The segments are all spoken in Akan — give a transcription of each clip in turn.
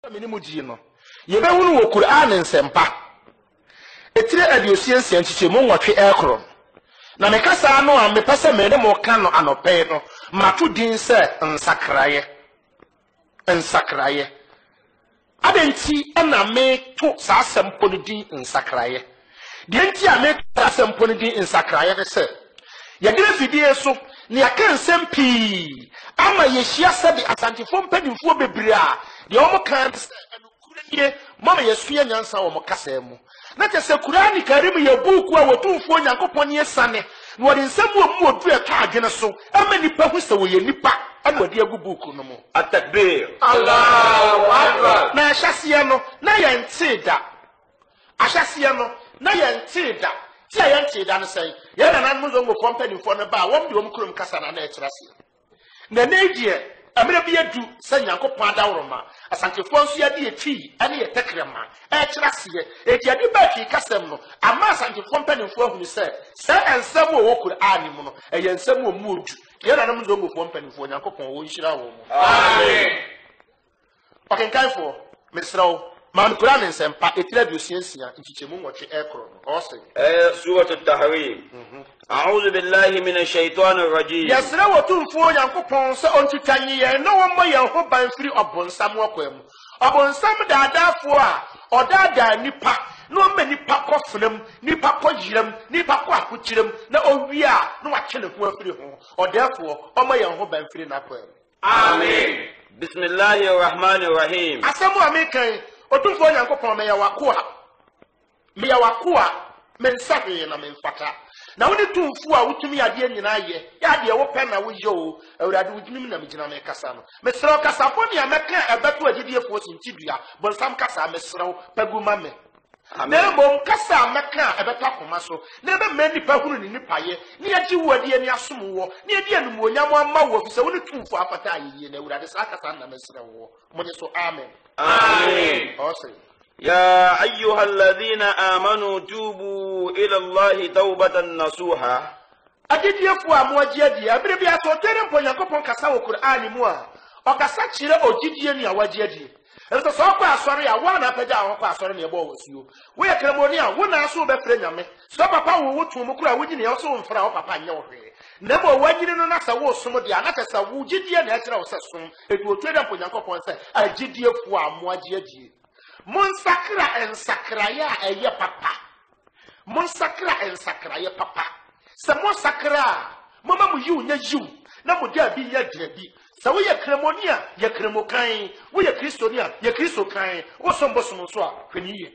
Minimudino. You know who Quran and Sempa. Etire adiosia nchichemu nwotwe ekro. Na mekasa ano a mepese mede mo ka no anope no matu din se nsakraye. Nsakraye. Adenti na me to sa sempo no din nsakraye. De enti a me sa sempo no din nsakraye ne se. Ye dire fidie so ne aka nsem pii ama ye hia se de asantifo mpanimfo bebre a de omo kan mama yesua nyansa wo mokasa mu na tese Qur'ani Karim ye buku a wotumfo Nyankopon ye sane no wode nsem wo mu odu e ka adwene so ama nipa hu se wo ye nipa ana wode agu buku no mu atakbir Allahu Akbar na ahyase no na ye ntida ahyase no na ye ntida ti ye ntida no sei ye na nan mu zo ngo kompanifo no ba wo de wo krom kasa na e kyerase na negie amere bi edu se Nyankopon adawroma asankefo nso ya de etwi ane ye tekrema e kyerase eti ade ba ki kasem no ama asankefo mpanimfo ahunu se ensem wo Qur'ani mu no e ye ensem wo mu odu ye na nam zo ngofo mpanimfo Nyankopon wo nhyira wo mu amen okenkaifo mesrawo man Qur'an ensempa etira bi osiansia nchichemu nwotwe ekro no Osei surat at-tahrim a'udhu billahi minash shaitanir rajim yasra wotumfo Nyankopon se ontitanye ye no wo moye ho ban firi obonsam wakwam obonsam daadafo a odada nipa no ma nipa kofrem nipa kojiram nipa ko akuchiram na owi a no wakene ho afiri ho odafo omoye ho ban firi nakwam amen bismillahir rahmanir rahim asamu amekan otumfo Nyankopon me ya wakoa mensahe na menfata na woni tumfu a wutumi ade nyina ye ya de wo pe na wo yo awurade wudimi na megyina me kasa no mesro kasa fo ne ameka ebeto agidefo sintidua bonsam kasa mesro paguma me na bom kasa meka ebeta koma so na be mani pa hunu ni nipaye ne agi wo ade ani asom wo ne adi anum onyam amma wo fi se woni tumfu afata ayeye na awurade sa kasa na mesro wo mo ne so amen amen Osei يا أيها الذين آمنوا توبوا إلى الله توبة نصوحا adediefo amoagye adi abere bia so tere mpo Nyankopon kasa wo Qur'ani mu a okasa kire ogidie ni awagye adi eso so kwa asori a wa na pagya ho kwa asori ne ebo wasuo wo ye kremoni a wo na so be fre nyame so papa wo wotu mu kura wo gine yo so mfra wo papa nya wo hwe na mo wagine no na sa wo som de anaka sa wo gidie na akira wo sa som edu otueda mpo Nyankopon se agediefo amoagye adi Monsakra ensakraya eye papa. Monsakra ensakraya papa. Se monsakra, mama mu yu nya yu, na mu dia bi nya drabi. Se wo ye kremonia, ye kremokan, wo ye kristonia, ye kristokan, wo sombo so a hweniye.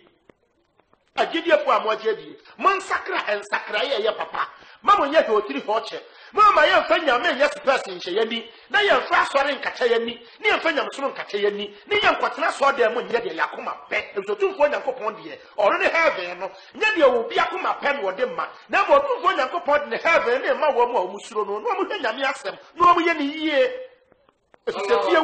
Agidefo amoje bi. Monsakra ensakraya eye papa. Mama nya do tiri hoche. Mama ye fa nyame ye space nhye yani na ye fa asore nkata yani ne ye fa nyamso nkata yani ne ye nkwatena so de mo nye de yakoma pe ezotumfo Nyankopon de oro ne heaven no nye de obi akoma pe no de ma na mo tumfo Nyankopon de heaven ne ma wo mo musuro no no mo hwe nyame asem no mo ye ne yie se fie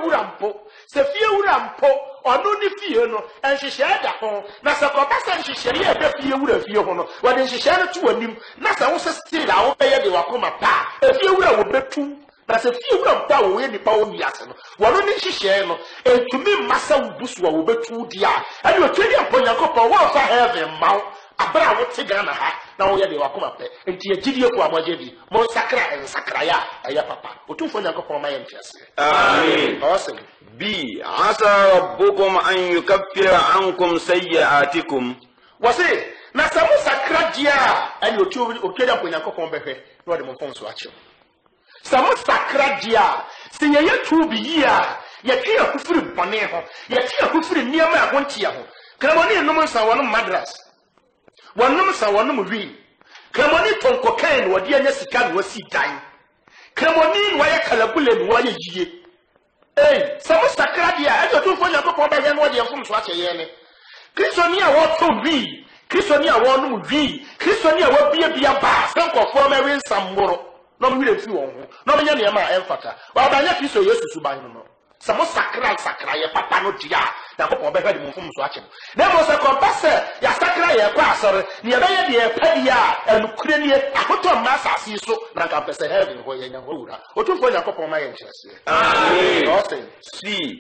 wura mpo ono ni fie no enhyehyɛ da ho na se ko ba se enhyehyɛ ye be fie wura fie ho no wode enhyehyɛ no tu anim na se wo se still a wo be ye de wakoma pa fie wura wo betu na se fie wura mpo a wo ye nipa wo miase no wono ni nhyehyɛ no entumi masa wo busu a wo betu dia ani o twedi ampo Nyankopɔn wo fa heaven maw abra wo te Ghana ha na wo ye de wakoma pe enti agidie ko amoje bi mo sakra ensakra ya aya papa otumfo Nyankopɔn ma ye mfiase amen Osei bi asa rabbukum an yukaffira ankum sayyi'atikum wase na samu sakra dia ani otwedi ampo Nyankopɔn behwe na wo de mo fon so akyem samu sakra dia se ye tu bi yi a ye twa akufiri bone ho ye twa akufiri niam a ho ntia ho kramoni enum nsa wono madras wonum sa wonum wi kramoni tonkokan wodi anya sika no wasi dan kramoni wa ye kalabule no wa ye yie samu sakra dia e to fo Nyankopɔn ba ye no de mfom so akyeye ne kristoni a wo to wi kristoni a wo num wi kristoni a wo bia ba sankofo ma wi nsammoro no mo wi fi won ho no mo nya ne ma emfata wa ba nya kristo Yesu suban no samu sakra ye papa no dia Nyankopɔn be hwade mo mfom so akyem na mo se ko pase ya sakra ye kwa asore ne ye be ye de padi a anukure ne ahoto ma asase so na nka pese heaven ho ye nya ho wura otumfo Nyankopɔn ma ye nkyerese amen Osei see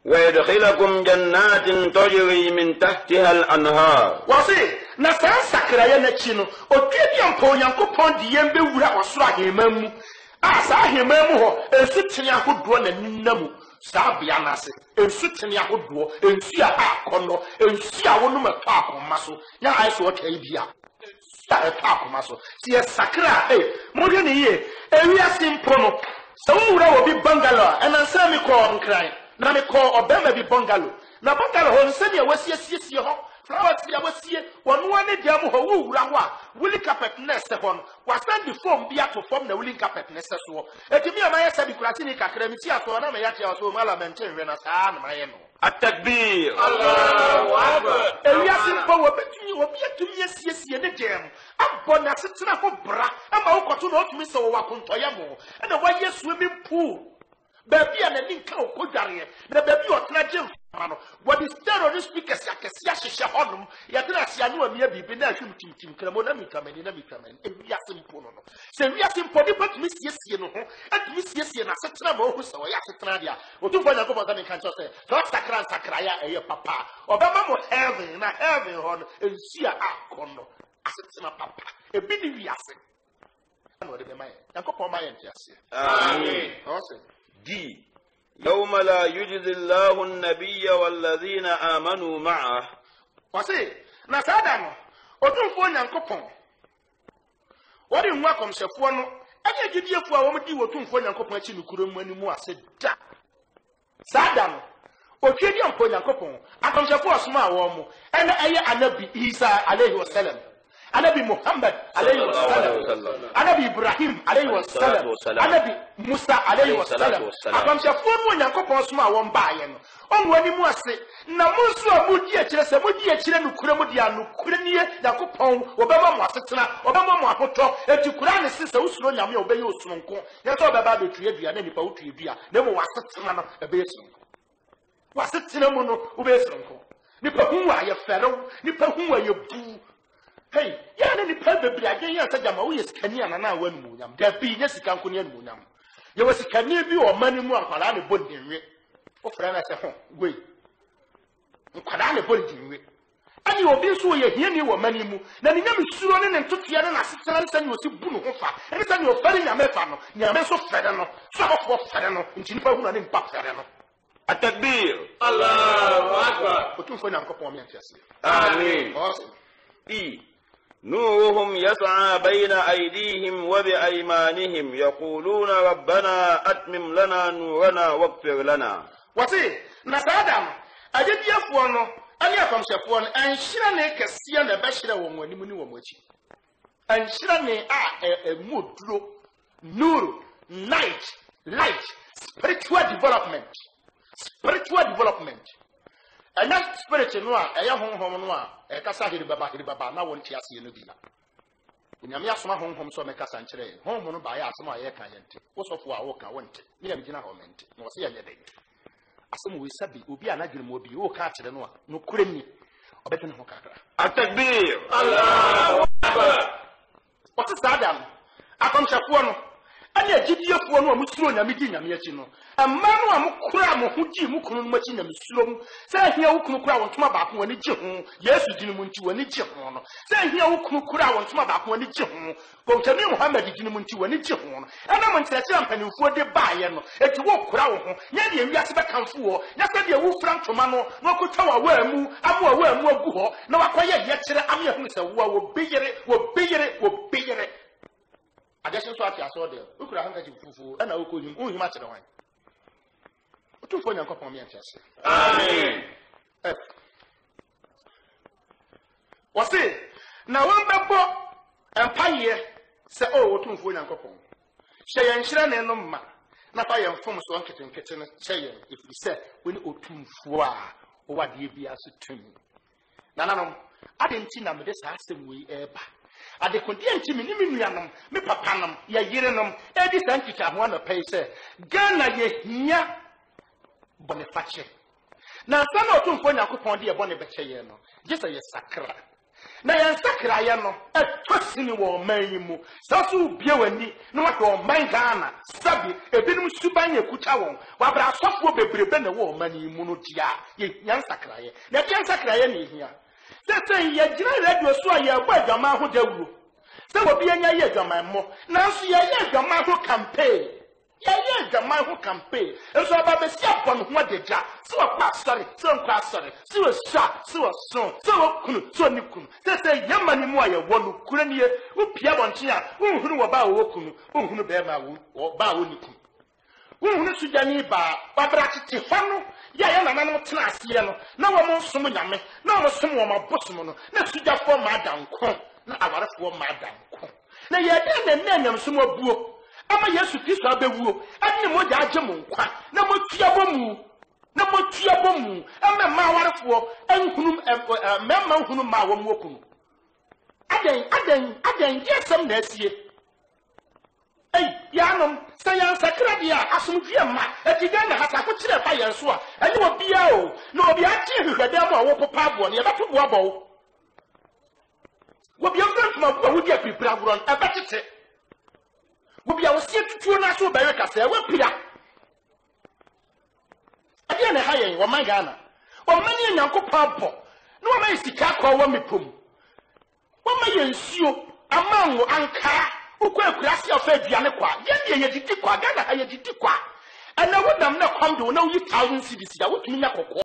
ويدخلكم جنات تجري من تحتها الأنهار. Wasi na saa sakraye na chi no otwedi ampa Onyankopɔn de yɛn bewura ɔsoro ahemamu a saa ahemamu hɔ ensu tene ahodoɔ na ninnamu saa bea na ase ensu tene ahodoɔ ensu a akɔnɔ ensu a wonum ɛtɔ akɔma so nya ayɛ so ɔtwa bia ensu a ɛtɔ akɔma so si yɛ sakra mo hwɛ ne yie ewiase mpo no sɛ wowura wɔ bi bungalow ɛnansa mi kɔ nkran na mi kɔ ɔbɛma bi bungalow na bungalow hɔ nsɛm yɛ wasiesie hɔ flowers ya wasie wonwa ne dia mo ho wura ho a wuli carpet nest ho no wasan di form bi ato form na wuli carpet nest so etimi amaye sabi kurati ni kakra mi ti ato na me ya tia so Mallam ntenwe na saa na maye no التكبير. Allahu Akbar eya simpo wo betumi obi atumi asiesie ne gem abɔ na setena ho bra ama wo kɔto na otumi sɛ wo wakontoye mo na wa yesu mi pu baby na ni nka okodware na baby otena gem what is terrorist speakers yakesia hyehyɛ hɔnom yɛdena asia no amia bibi na ahwem timtim kramo na mitwamani ewia simpo no sɛ ewia simpo ni patumi siesie no ho atumi siesie na setena ma ohu sɛ ɔyɛ setena dia otumfo Nyankopɔn ka menka nkyɛ sɛ tɔ sakra ya ɛyɛ papa ɔbɛma mo heaven na heaven hɔ no ensia akɔ no asetena papa ebi ni wiase na ɔde bɛma yɛ Nyankopɔn ma yɛ ntiase amen. ɔsɛ D. يوم لا يجزي الله النبي والذين آمنوا معه. Wasi na sada no otumfo Nyankopɔn wodi nwa komsefo no anya gidiefo a wɔm di wotumfo Nyankopɔn achi no kurom animu ase da sada no otwedi ampo Nyankopɔn akomsefo osoma a wɔm ɛna ɛyɛ anabi Issah alayhi wasallam anabi Muhammad alayhi wasallam anabi Ibrahim alayhi wasallam anabi Musa alayhi wasallam akamshafo no Nyankopɔn soma wɔn baaye no onwani mu ase na munso a mudi akire sɛ mudi akire no kura mu dia no kura nie Nyankopɔn obɛma mo asetena obɛma mo apotɔ eti kura ne sisa usuro nyame obɛyɛ osonko yɛ sɛ obɛba betue dua na nipa wotue dua na mo wasetena no ɛbɛyɛ sonko wasetena mu no obɛyɛ sonko nipa hu a yɛ fɛrew nipa hu a yɛ bu. Hey, yana ni pebe biage ya sajama wo yesikani anana wanu munyam. Da bi nya sika nko ne munyam. Ye wasikani bi o mani mu ankwala ne bodinwe. O fra na se ho, wei. Nkwala ne bodinwe. Ani obi so ye hia ni wo mani mu. Na ni nyam suro ne ntotua ne na setena nsa ni osi bu no ho fa. Ene sa ni o fari nyame fa no. Nyame so fere no. So ofo fere no. Nti nipa hu na ne mpa fere no. التكبير. Allahu Akbar. Otumfo Nyankopɔn me antiase. آمين. E. نورهم يسعى بين أيديهم وبأيمانهم يقولون ربنا أتمم لنا نورنا واغفر لنا. Wasi na sadam adediafo no ani akomsefo no anhyira ne kɛseɛ na bɛhyira wɔn anim ne wɔn akyi anhyira ne a moduro nur light spiritual development and that spirit no a ɛyɛ honhom no a ɛkasa hiri baba na wɔn ti ase no bi na nyame asoma honhom so mɛkasa nkyerɛ honhom no ba yɛ asoma a yɛ ka yɛnte wosɔfo a wɔka wɔnte ne yɛ bigina hɔ mente na wɔse yɛ dɛ asoma wo sabi obi a nadwene mu obi wo ka kyerɛ no a no kure ni ɔbɛtene ho kakra التكبير. Allahu Akbar wɔte sadam akomhyɛfoɔ no ani agidiefoɔ no a musuro nyame di nyame akyi no amma no a mukura mo ho di mu kunu no machi nyame suro mu sɛ ahia wo kunu kura wɔn toma baako wani gye ho Yesu di no mu nti wani gye ho no sɛ ahia wo kunu kura wɔn toma baako wani gye ho Kɔmhyɛni Muhammad di no mu nti wani gye ho no ɛna mo nkyerɛkyerɛ mpanimfoɔ de baayɛ no eti wo kura wo ho nya de wiase bɛkamfo wɔ nya sɛ de wo fura ntoma no na ɔkotwa wa amu agu hɔ na wakɔyɛ yɛ kyerɛ ame ɛho sɛ wo beyere Adeshin so ati aso de ukura hanka ji fufu na wo ko him ohim a kyerɛ wan otumfo Nyankopɔn me antiase amen wase na wɔn bɛbɔ empaye sɛ o otumfo Nyankopɔn hyɛ yɛn hyerɛ ne no ma na fa yɛn fom so nketenkete no hyɛ yɛn efiri sɛ wɔne otumfo a o wade bi ase tumi na nanom ade nti na me de saa asɛm wei eba ade konti enti me ni me nuanom me papa nom ye yerenom edi sankita ho na pɛ sɛ Ghana ye hia bone fache na sa na otumfo Nyankopɔn de ye bone bɛkyɛ ye no je sɛ ye sakra na NSAKRAE no etosini wo man yi mu saso bia wani na wato man Ghana sabi ebinum suban yekuta won wabra asofo bebrebe na wo man yi mu no dia ye NSAKRAE na NSAKRAE ne hia sese ye gina radio so ye gba adwama ho dawuro se obi anya ye adwama mo na so ye adwama ho campaign ye adwama ho campaign enso aba be si apon ho adeja se wa sorry se nkwa sorry se wa sha se wa son se wa kunu so ni kunu sese ye mani mu aye wo no kura ni ye wo pia bonche a wo hunu wo ba wo kunu wo hunu be ma wo ba wo ni kunu wo hunu sujani ba babra tete fano ya na nanom tena ase no na wo mo som nyame na wo som wo mabosom no na sujafo ma danko na awarefo ma danko na ye de na nyam som abuo ama Yesu Kristo abewuo ade mo ja agye mo nkwa na mo tua bomu ama ma awarefo enhunum memma hunum ma wo mo kunu aden yesem na asie yanom sayan sakra dia asomdwe ma atiga na hata ko kire fa yenso a ene obia o na obia tie hwehwede mo a wo popa abo ne yebeto bo abo wo bia frantuma bo wo dia pipira gron ebetete wo bia wo sie tutuo na so bawe kasa wo pira ade na ha yen wo man Ghana o mani Nyankopon bo na wo man sika kwa wo mepom wo man yensuo amanwo anka ukwe kurasi ofa aduane kwa ye didi kwa Ghana ha ye didi kwa ana wonam na kwamdo na uyi 1000 cedis ya wotumi nya kokko